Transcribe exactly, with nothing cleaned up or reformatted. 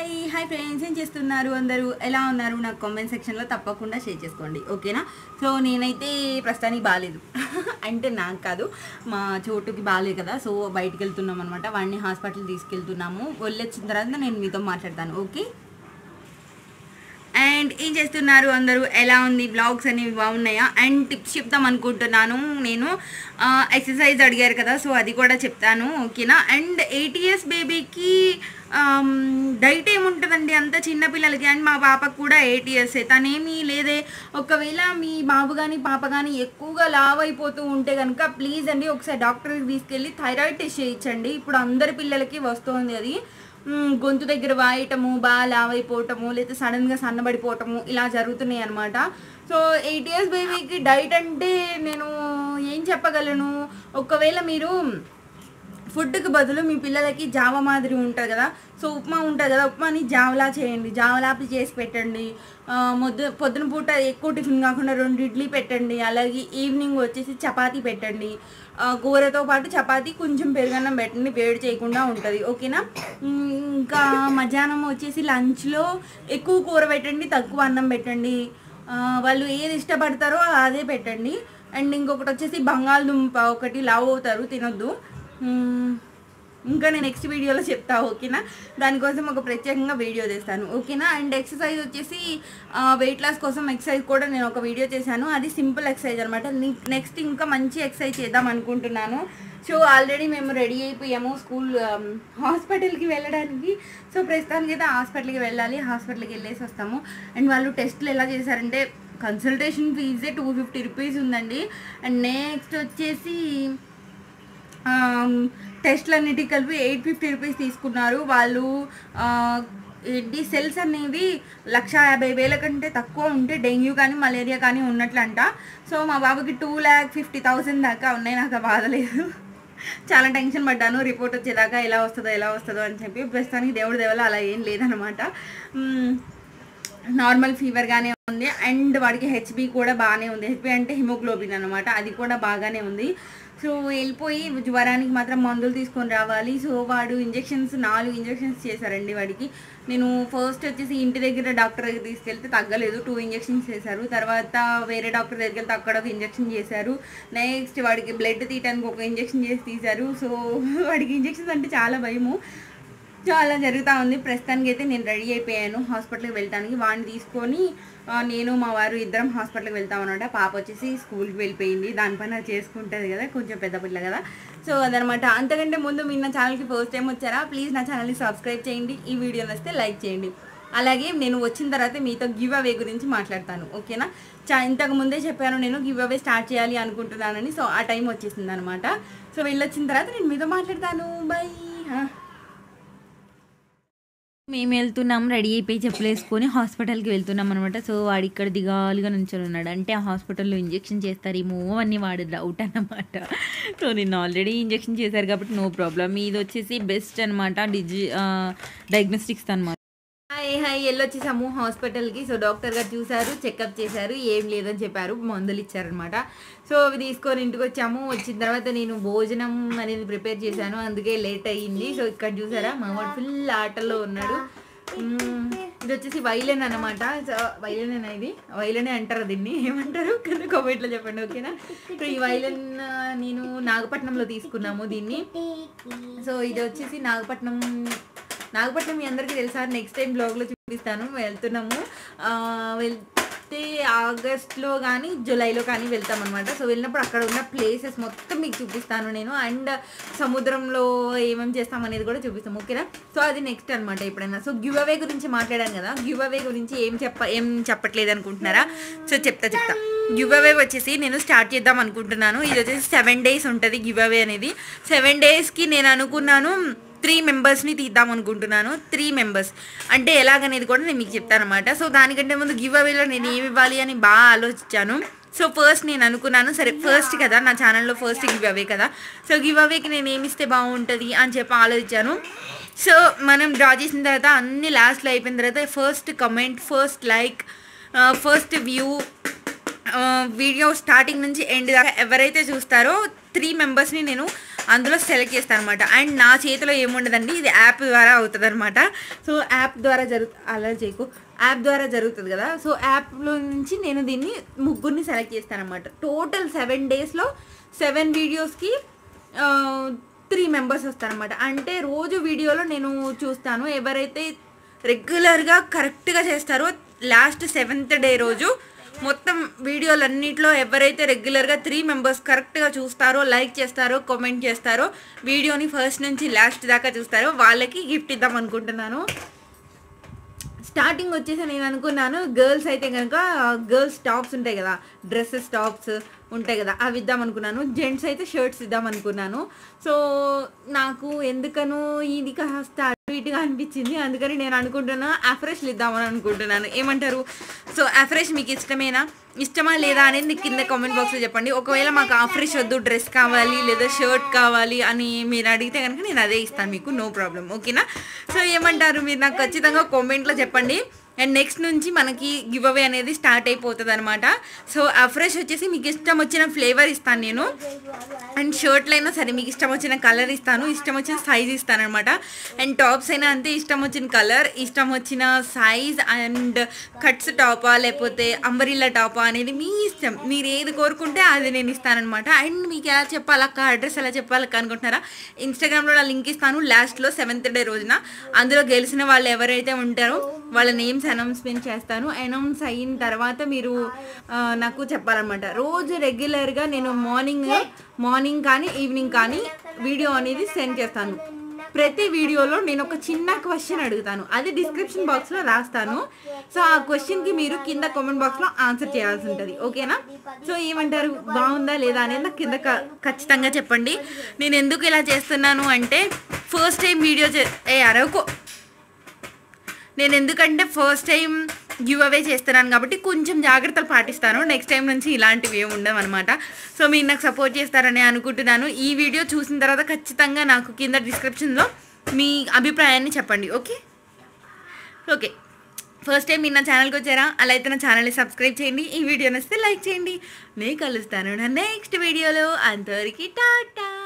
Hi hi friends, ఏం చేస్తున్నారు? అందరూ ఎలా ఉన్నారు? నాకు కామెంట్ సెక్షన్లో తప్పకుండా షేర్ చేసుకోండి, ఓకేనా? సో నేనైతే ప్రస్తుతానికి బాగాలేదు అంటే నాకు కాదు, మా చోటుకి బాగాలేదు కదా, సో బయటికి వెళ్తున్నాం అనమాట. వాడిని హాస్పిటల్ తీసుకెళ్తున్నాము. వెళ్ళొచ్చిన తర్వాత నేను మీతో మాట్లాడతాను, ఓకే? అండ్ ఏం చేస్తున్నారు అందరూ? ఎలా ఉంది? బ్లాగ్స్ అనేవి బాగున్నాయా? అండ్ టిప్స్ చెప్తాం అనుకుంటున్నాను నేను. ఎక్సర్సైజ్ అడిగారు కదా, సో అది కూడా చెప్తాను, ఓకేనా? అండ్ ఎయిట్ ఇయర్స్ బేబీకి డైట్ ఏముంటుందండి అంత చిన్నపిల్లలకి. అండ్ మా పాపకు కూడా ఎయిట్ ఇయర్సే, తనేమీ లేదే. ఒకవేళ మీ బాబు కానీ పాప కానీ ఎక్కువగా లావ్ అయిపోతూ ఉంటే కనుక ప్లీజ్ అండి ఒకసారి డాక్టర్కి తీసుకెళ్ళి థైరాయిడ్ టెస్ట్ చేయించండి. ఇప్పుడు అందరి పిల్లలకి వస్తుంది అది. గొంతు దగ్గర వాయటము, బాగా లావ్ అయిపోవటము, లేదా సడన్గా సన్నబడిపోవటము, ఇలా జరుగుతున్నాయి అనమాట. సో ఎయిట్ ఇయర్స్ బేబీకి డైట్ అంటే నేను ఏం చెప్పగలను? ఒకవేళ మీరు ఫుడ్కి బదులు మీ పిల్లలకి జావ మాదిరి ఉంటుంది కదా, సో ఉప్మా ఉంటుంది కదా, ఉప్మాని జావలా చేయండి, జావలాపి చేసి పెట్టండి. మొద్దు పొద్దున పూట ఎక్కువ టిఫిన్ కాకుండా రెండు ఇడ్లీ పెట్టండి. అలాగే ఈవినింగ్ వచ్చేసి చపాతీ పెట్టండి. కూరతో పాటు చపాతీ కొంచెం పెరుగన్నం పెట్టండి, వేడి చేయకుండా ఉంటుంది, ఓకేనా? ఇంకా మధ్యాహ్నం వచ్చేసి లంచ్లో ఎక్కువ కూర పెట్టండి, తక్కువ అన్నం పెట్టండి. వాళ్ళు ఏది ఇష్టపడతారో అదే పెట్టండి. అండ్ ఇంకొకటి వచ్చేసి బంగాళదుంప ఒకటి లావ్ అవుతారు, తినొద్దు. ఇంకా నేను నెక్స్ట్ వీడియోలో చెప్తా, ఓకేనా? దానికోసం ఒక ప్రత్యేకంగా వీడియో చేస్తాను, ఓకేనా? అండ్ ఎక్సర్సైజ్ వచ్చేసి వెయిట్ లాస్ కోసం ఎక్సర్సైజ్ కూడా నేను ఒక వీడియో చేశాను. అది సింపుల్ ఎక్సర్సైజ్ అనమాట. నెక్స్ట్ ఇంకా మంచి ఎక్సర్సైజ్ చేద్దాం అనుకుంటున్నాను. సో ఆల్రెడీ మేము రెడీ అయిపోయాము స్కూల్ హాస్పిటల్కి వెళ్ళడానికి. సో ప్రస్తుతానికి అయితే హాస్పిటల్కి వెళ్ళాలి, హాస్పిటల్కి వెళ్ళేసి వస్తాము. అండ్ వాళ్ళు టెస్ట్లు ఎలా చేశారంటే కన్సల్టేషన్ ఫీజే టూ ఫిఫ్టీ రూపీస్ ఉందండి. అండ్ నెక్స్ట్ వచ్చేసి టెస్ట్లు అన్నిటికి కలిపి ఎయిట్ ఫిఫ్టీ రూపీస్ తీసుకున్నారు వాళ్ళు. ఏంటి సెల్స్ అనేవి లక్ష యాభై వేల కంటే తక్కువ ఉంటే డెంగ్యూ కానీ మలేరియా కానీ ఉన్నట్లంట. సో మా బాబుకి టూ ల్యాక్ ఫిఫ్టీ థౌసండ్ దాకా ఉన్నాయి. నాకు బాధ లేదు, చాలా టెన్షన్ పడ్డాను రిపోర్ట్ వచ్చేదాకా ఎలా వస్తుందో ఎలా వస్తుందో అని చెప్పి. ప్రస్తుతానికి దేవుడి దేవల అలా ఏం లేదనమాట, నార్మల్ ఫీవర్గానే ఉంది. అండ్ వాడికి హెచ్బి కూడా బాగానే ఉంది. హెచ్బి అంటే హిమోగ్లోబిన్ అనమాట, అది కూడా బాగానే ఉంది. సో వెళ్ళిపోయి జ్వరానికి మాత్రం మందులు తీసుకొని రావాలి. సో వాడు ఇంజెక్షన్స్ నాలుగు ఇంజెక్షన్స్ చేశారండి వాడికి. నేను ఫస్ట్ వచ్చేసి ఇంటి దగ్గర డాక్టర్ దగ్గర తీసుకెళ్తే తగ్గలేదు, టూ ఇంజెక్షన్స్ చేశారు. తర్వాత వేరే డాక్టర్ దగ్గరికి వెళ్తే అక్కడ ఒక ఇంజెక్షన్ చేశారు. నెక్స్ట్ వాడికి బ్లడ్ తీయడానికి ఒక ఇంజెక్షన్ చేసి తీశారు. సో వాడికి ఇంజెక్షన్స్ అంటే చాలా భయము. సో అలా జరుగుతూ ఉంది. ప్రస్తుతానికి అయితే నేను రెడీ అయిపోయాను హాస్పిటల్కి వెళ్ళడానికి. వాడిని తీసుకొని నేను మా వారు ఇద్దరం హాస్పిటల్కి వెళ్తామన్నమాట. పాప వచ్చేసి స్కూల్కి వెళ్ళిపోయింది, దానిపైన చేసుకుంటుంది కదా, కొంచెం పెద్ద పిల్ల కదా. సో అదనమాట. అంతకంటే ముందు మీరు నా ఛానల్కి ఫస్ట్ టైం వచ్చారా, ప్లీజ్ నా ఛానల్ని సబ్స్క్రైబ్ చేయండి. ఈ వీడియో నచ్చితే లైక్ చేయండి. అలాగే నేను వచ్చిన తర్వాత మీతో గివ్ అవే గురించి మాట్లాడతాను, ఓకేనా? చా ఇంతకు ముందే చెప్పాను నేను గివ్ అవే స్టార్ట్ చేయాలి అనుకుంటున్నానని. సో ఆ టైం వచ్చేసింది అనమాట. సో వెళ్ళొచ్చిన తర్వాత నేను మీతో మాట్లాడతాను. బాయ్. మేము వెళ్తున్నాం, రెడీ అయిపోయి చెప్పులు వేసుకొని హాస్పిటల్కి వెళ్తున్నాం అనమాట. సో వాడు ఇక్కడ దిగాలుగా నుంచొని ఉన్నాడు. అంటే ఆ హాస్పిటల్లో ఇంజెక్షన్ చేస్తారేమో అని వాడు డౌట్ అన్నమాట. సో నేను ఆల్రెడీ ఇంజెక్షన్ చేశారు కాబట్టి నో ప్రాబ్లం. ఇది వచ్చేసి బెస్ట్ అనమాట, డిజి డయాగ్నోస్టిక్స్ అనమాట. హాయ్ హాయ్ వెళ్ళొచ్చేసాము హాస్పిటల్కి. సో డాక్టర్ గారు చూశారు, చెకప్ చేశారు, ఏం లేదని చెప్పారు, మందులు ఇచ్చారనమాట. సో అవి తీసుకొని ఇంటికి వచ్చాము. వచ్చిన తర్వాత నేను భోజనం అనేది ప్రిపేర్ చేశాను, అందుకే లేట్ అయ్యింది. సో ఇక్కడ చూసారా మా వాడు ఫుల్ ఆటలో ఉన్నాడు. ఇది వచ్చేసి వైలెన్ అనమాట. సో వైలెన్ ఇది వైలెనే అంటారు, దీన్ని ఏమంటారు కానీ కామెంట్లో చెప్పండి, ఓకేనా? సో ఈ వైలెన్ నేను నాగపట్నంలో తీసుకున్నాము దీన్ని. సో ఇది వచ్చేసి నాగపట్నం నాగపట్నం మీ అందరికీ తెలుసా, నెక్స్ట్ టైం బ్లాగ్లో చూపిస్తాను. వెళ్తున్నాము, వెళ్తే ఆగస్ట్లో కానీ జూలైలో కానీ వెళ్తాం అనమాట. సో వెళ్ళినప్పుడు అక్కడ ఉన్న ప్లేసెస్ మొత్తం మీకు చూపిస్తాను నేను. అండ్ సముద్రంలో ఏమేమి చేస్తాం అనేది కూడా చూపిస్తాం, ఓకేనా? సో అది నెక్స్ట్ అనమాట ఎప్పుడైనా. సో గివ్ అవే గురించి మాట్లాడాను కదా, గివ్ అవే గురించి ఏం చెప్ప ఏం చెప్పట్లేదు అనుకుంటున్నారా? సో చెప్తా చెప్తా గివ్ అవే వచ్చేసి నేను స్టార్ట్ చేద్దాం అనుకుంటున్నాను. ఇది వచ్చేసి సెవెన్ డేస్ ఉంటుంది గివ్ అవే అనేది. సెవెన్ డేస్కి నేను అనుకున్నాను త్రీ మెంబర్స్ని తీద్దాం అనుకుంటున్నాను. త్రీ మెంబర్స్ అంటే ఎలాగనేది కూడా నేను మీకు చెప్తాను అనమాట. సో దానికంటే ముందు గివ్ అవేలో నేను ఏమి ఇవ్వాలి అని బాగా ఆలోచించాను. సో ఫస్ట్ నేను అనుకున్నాను, సరే ఫస్ట్ కదా నా ఛానల్లో ఫస్ట్ గివ్ అవే కదా, సో గివ్ అవేకి నేను ఏమి ఇస్తే బాగుంటుంది అని చెప్పి ఆలోచించాను. సో మనం డ్రా చేసిన తర్వాత అన్ని లాస్ట్లో అయిపోయిన తర్వాత first comment, first like, first view, video starting నుంచి ఎండ్ దాకా ఎవరైతే చూస్తారో త్రీ మెంబర్స్ని నేను అందులో సెలెక్ట్ చేస్తాను అనమాట. అండ్ నా చేతిలో ఏముండదండి, ఇది యాప్ ద్వారా అవుతుంది అనమాట. సో యాప్ ద్వారా జరుగు అలా చేయకు యాప్ ద్వారా జరుగుతుంది కదా. సో యాప్లో నుంచి నేను దీన్ని ముగ్గురిని సెలెక్ట్ చేస్తాను అనమాట. టోటల్ సెవెన్ డేస్లో సెవెన్ వీడియోస్కి త్రీ మెంబర్స్ వస్తారనమాట. అంటే రోజు వీడియోలో నేను చూస్తాను ఎవరైతే రెగ్యులర్గా కరెక్ట్గా చేస్తారో లాస్ట్ సెవెంత్ డే రోజు మొత్తం వీడియోలన్నింటిలో ఎవరైతే రెగ్యులర్గా త్రీ మెంబర్స్ కరెక్ట్గా చూస్తారో, లైక్ చేస్తారో, కామెంట్ చేస్తారో, వీడియోని ఫస్ట్ నుంచి లాస్ట్ దాకా చూస్తారో వాళ్ళకి గిఫ్ట్ ఇద్దాం అనుకుంటున్నాను. స్టార్టింగ్ వచ్చేసి నేను అనుకున్నాను గర్ల్స్ అయితే కనుక గర్ల్స్ టాప్స్ ఉంటాయి కదా, డ్రెస్సెస్ టాప్స్ ఉంటాయి కదా, అవి ఇద్దాం అనుకున్నాను. జెంట్స్ అయితే షర్ట్స్ ఇద్దాం అనుకున్నాను. సో నాకు ఎందుకనో ఇది కాస్త అటు ఇటుగా అనిపించింది. అందుకని నేను అనుకుంటున్నా అఫ్రెష్లు ఇద్దామని అనుకుంటున్నాను. ఏమంటారు? సో అఫ్రెష్ మీకు ఇష్టమేనా, ఇష్టమా లేదా అనేది కింద కామెంట్ బాక్స్లో చెప్పండి. ఒకవేళ మాకు అఫ్రెష్ వద్దు, డ్రెస్ కావాలి లేదా షర్ట్ కావాలి అని మీరు అడిగితే కనుక నేను అదే ఇస్తాను మీకు, నో ప్రాబ్లం. ఓకేనా? సో ఏమంటారు మీరు నాకు ఖచ్చితంగా కామెంట్లో చెప్పండి. అండ్ నెక్స్ట్ నుంచి మనకి గివ్ అవే అనేది స్టార్ట్ అయిపోతుంది అనమాట. సో అఫ్రెష్ వచ్చేసి మీకు ఇష్టం వచ్చిన ఫ్లేవర్ ఇస్తాను నేను. అండ్ షర్ట్లు అయినా సరే మీకు ఇష్టం వచ్చిన కలర్ ఇస్తాను, ఇష్టం వచ్చిన సైజ్ ఇస్తాను అనమాట. అండ్ టాప్స్ అయినా అంతే, ఇష్టం వచ్చిన కలర్, ఇష్టం వచ్చిన సైజ్. అండ్ కట్స్ టాపా లేకపోతే అంబరిల్లా టాపా అనేది మీ ఇష్టం, మీరు ఏది కోరుకుంటే అది నేను ఇస్తానమాట. అండ్ మీకు ఎలా చెప్పాలక్క, అడ్రస్ ఎలా చెప్పాలక్క అనుకుంటున్నారా? ఇన్స్టాగ్రామ్లో నా లింక్ ఇస్తాను లాస్ట్లో సెవెంత్ డే రోజున. అందులో గెలిచిన వాళ్ళు ఎవరైతే ఉంటారో వాళ్ళ నేమ్స్ అనౌన్స్మెంట్ చేస్తాను. అనౌన్స్ అయిన తర్వాత మీరు నాకు చెప్పాలన్నమాట. రోజు రెగ్యులర్గా నేను మార్నింగ్ మార్నింగ్ కానీ ఈవినింగ్ కానీ వీడియో అనేది సెండ్ చేస్తాను. ప్రతి వీడియోలో నేను ఒక చిన్న క్వశ్చన్ అడుగుతాను, అది డిస్క్రిప్షన్ బాక్స్లో రాస్తాను. సో ఆ క్వశ్చన్కి మీరు కింద కామెంట్ బాక్స్లో ఆన్సర్ చేయాల్సి ఉంటుంది. ఓకేనా? సో ఏమంటారు, బాగుందా లేదా అనేది నాకు కింద ఖచ్చితంగా చెప్పండి. నేను ఎందుకు ఇలా చేస్తున్నాను అంటే ఫస్ట్ టైం వీడియో చే ఏ అరవకో నేను ఎందుకంటే ఫస్ట్ టైం గివ్ అవే చేస్తున్నాను కాబట్టి కొంచెం జాగ్రత్తలు పాటిస్తాను. నెక్స్ట్ టైం నుంచి ఇలాంటివి ఏమి ఉండవు అనమాట. సో మీరు నాకు సపోర్ట్ చేస్తారని అనుకుంటున్నాను. ఈ వీడియో చూసిన తర్వాత ఖచ్చితంగా నాకు కింద డిస్క్రిప్షన్లో మీ అభిప్రాయాన్ని చెప్పండి. ఓకే ఓకే ఫస్ట్ టైం మీరు నా ఛానల్కి వచ్చారా? అలా అయితే నా ఛానల్ని సబ్స్క్రైబ్ చేయండి. ఈ వీడియో నచ్చితే లైక్ చేయండి. నేను కలుస్తాను నా నెక్స్ట్ వీడియోలో. అంతవరకు టాటా.